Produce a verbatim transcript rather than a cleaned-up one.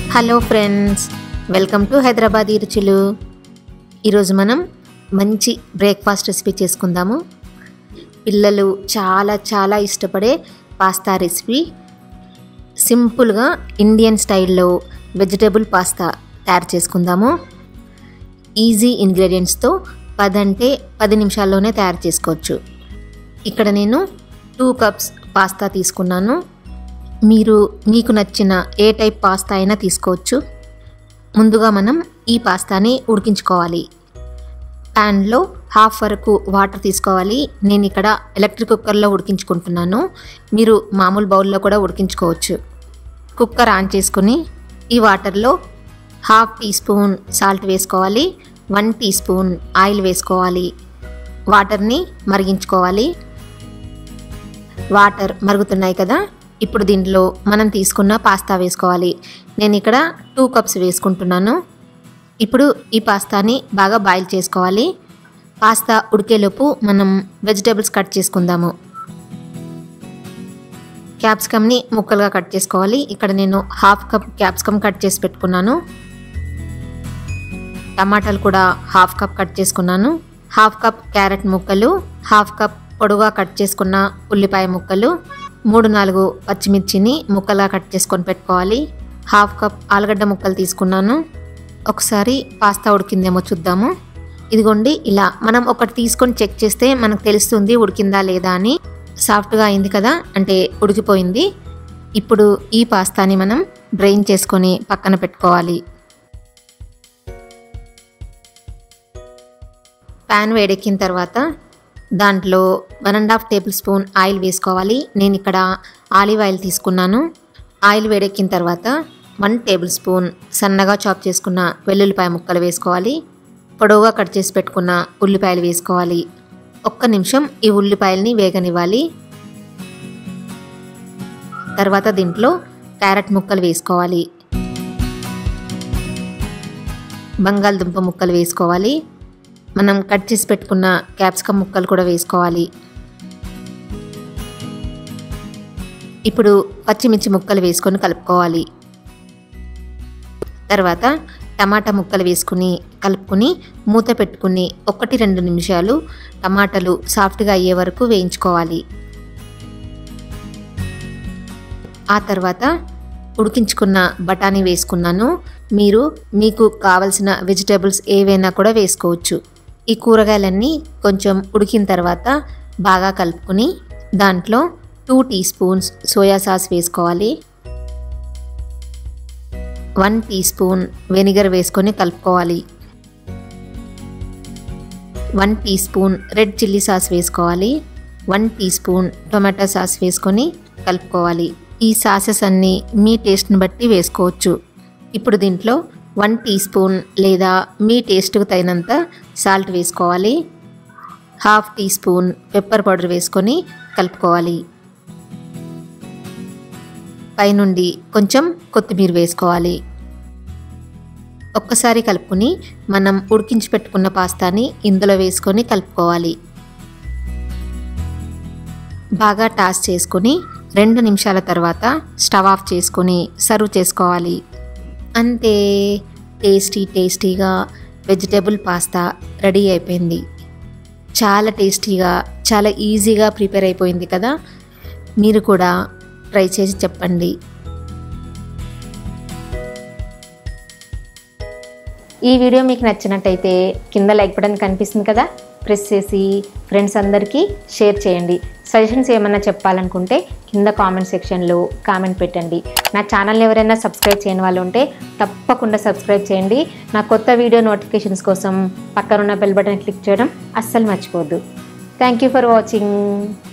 Hello friends, welcome to Hyderabadi రుచులు. ఈరోజు మనం మంచి బ్రేక్ఫాస్ట్ రెసిపీ చేసుకుందాము. పిల్లలు చాలా చాలా ఇష్టపడే పాస్తా రెసిపీ. సింపుల్గా ఇండియన్ స్టైల్లో వెజిటేబుల్ పాస్తా తయారు చేసుకుందాము. ఈజీ ఇంగ్రీడియంట్స్తో పదంటే పది నిమిషాల్లోనే తయారు చేసుకోవచ్చు. ఇక్కడ నేను టూ కప్స్ పాస్తా తీసుకున్నాను. మీరు మీకు నచ్చిన ఏ టైప్ పాస్తా అయినా తీసుకోవచ్చు. ముందుగా మనం ఈ పాస్తాని ఉడికించుకోవాలి. ప్యాన్లో హాఫ్ వరకు వాటర్ తీసుకోవాలి. నేను ఇక్కడ ఎలక్ట్రిక్ కుక్కర్లో ఉడికించుకుంటున్నాను. మీరు మామూలు బౌల్లో కూడా ఉడికించుకోవచ్చు. కుక్కర్ ఆన్ చేసుకుని ఈ వాటర్లో హాఫ్ టీ స్పూన్ సాల్ట్ వేసుకోవాలి, వన్ టీ స్పూన్ ఆయిల్ వేసుకోవాలి. వాటర్ని మరిగించుకోవాలి. వాటర్ మరుగుతున్నాయి కదా, ఇప్పుడు దీంట్లో మనం తీసుకున్న పాస్తా వేసుకోవాలి. నేను ఇక్కడ టూ కప్స్ వేసుకుంటున్నాను. ఇప్పుడు ఈ పాస్తాని బాగా బాయిల్ చేసుకోవాలి. పాస్తా ఉడికేలోపు మనం వెజిటేబుల్స్ కట్ చేసుకుందాము. క్యాప్సికమ్ని ముక్కలుగా కట్ చేసుకోవాలి. ఇక్కడ నేను హాఫ్ కప్ క్యాప్సికమ్ కట్ చేసి పెట్టుకున్నాను. టమాటాలు కూడా హాఫ్ కప్ కట్ చేసుకున్నాను. హాఫ్ కప్ క్యారెట్ ముక్కలు, హాఫ్ కప్ పొడుగా కట్ చేసుకున్న ఉల్లిపాయ ముక్కలు, మూడు నాలుగు పచ్చిమిర్చిని ముక్కలుగా కట్ చేసుకొని పెట్టుకోవాలి. హాఫ్ కప్ ఆలుగడ్డ ముక్కలు తీసుకున్నాను. ఒకసారి పాస్తా ఉడికిందేమో చూద్దాము. ఇదిగోండి, ఇలా మనం ఒకటి తీసుకొని చెక్ చేస్తే మనకు తెలుస్తుంది ఉడికిందా లేదా అని. సాఫ్ట్గా అయింది కదా, అంటే ఉడికిపోయింది. ఇప్పుడు ఈ పాస్తాని మనం డ్రైన్ చేసుకొని పక్కన పెట్టుకోవాలి. ప్యాన్ వేడెక్కిన తర్వాత దాంట్లో one and half tablespoon oil వేసుకోవాలి. నేను ఇక్కడ ఆలివ్ ఆయిల్ తీసుకున్నాను. ఆయిల్ వేడెక్కిన తర్వాత వన్ టేబుల్ స్పూన్ సన్నగా చాప్ చేసుకున్న వెల్లుల్లిపాయ ముక్కలు వేసుకోవాలి. పొడవుగా కట్ చేసి పెట్టుకున్న ఉల్లిపాయలు వేసుకోవాలి. ఒక్క నిమిషం ఈ ఉల్లిపాయల్ని వేగనివ్వాలి. తర్వాత దీంట్లో క్యారెట్ ముక్కలు వేసుకోవాలి. బంగాళదుంప ముక్కలు వేసుకోవాలి. మనం కట్ చేసి పెట్టుకున్న క్యాప్సికమ్ ముక్కలు కూడా వేసుకోవాలి. ఇప్పుడు పచ్చిమిర్చి ముక్కలు వేసుకొని కలుపుకోవాలి. తర్వాత టమాటా ముక్కలు వేసుకుని కలుపుకొని మూత పెట్టుకుని ఒకటి రెండు నిమిషాలు టమాటాలు సాఫ్ట్గా అయ్యే వరకు వేయించుకోవాలి. ఆ తర్వాత ఉడికించుకున్న బఠానీ వేసుకున్నాను. మీరు మీకు కావలసిన వెజిటేబుల్స్ ఏవైనా కూడా వేసుకోవచ్చు. ఈ కూరగాయలన్నీ కొంచెం ఉడికిన తర్వాత బాగా కలుపుకొని దాంట్లో two teaspoons soya sauce వేసుకోవాలి. వన్ టీ స్పూన్ వెనిగర్ వేసుకొని కలుపుకోవాలి. One teaspoon red chilli sauce వేసుకోవాలి. One teaspoon tomato sauce వేసుకొని కలుపుకోవాలి. ఈ సాసెస్ అన్నీ మీ టేస్ట్ని బట్టి వేసుకోవచ్చు. ఇప్పుడు దీంట్లో వన్ టీ స్పూన్ లేదా మీ టేస్ట్కు తగినంత సాల్ట్ వేసుకోవాలి. Half teaspoon pepper powder వేసుకొని కలుపుకోవాలి. పైనుండి కొంచెం కొత్తిమీర వేసుకోవాలి. ఒక్కసారి కలుపుకొని మనం ఉడికించి పెట్టుకున్న పాస్తాని ఇందులో వేసుకొని కలుపుకోవాలి. బాగా టాస్ చేసుకొని రెండు నిమిషాల తర్వాత స్టవ్ ఆఫ్ చేసుకొని సర్వ్ చేసుకోవాలి. అంతే, టేస్టీ టేస్టీగా వెజిటేబుల్ పాస్తా రెడీ అయిపోయింది. చాలా టేస్టీగా, చాలా ఈజీగా ప్రిపేర్ అయిపోయింది కదా. మీరు కూడా ట్రై చేసి చెప్పండి. ఈ వీడియో మీకు నచ్చినట్టయితే కింద లైక్ బటన్ కనిపిస్తుంది కదా, ప్రెస్ చేసి ఫ్రెండ్స్ అందరికీ షేర్ చేయండి. సజెషన్స్ ఏమన్నా చెప్పాలనుకుంటే కింద కామెంట్ సెక్షన్లో కామెంట్ పెట్టండి. నా ఛానల్ని ఎవరైనా సబ్స్క్రైబ్ చేయని వాళ్ళు ఉంటే తప్పకుండా సబ్స్క్రైబ్ చేయండి. నా కొత్త వీడియో నోటిఫికేషన్స్ కోసం పక్కనున్న బెల్ బటన్ క్లిక్ చేయడం అస్సలు మర్చిపోవద్దు. Thank you for watching.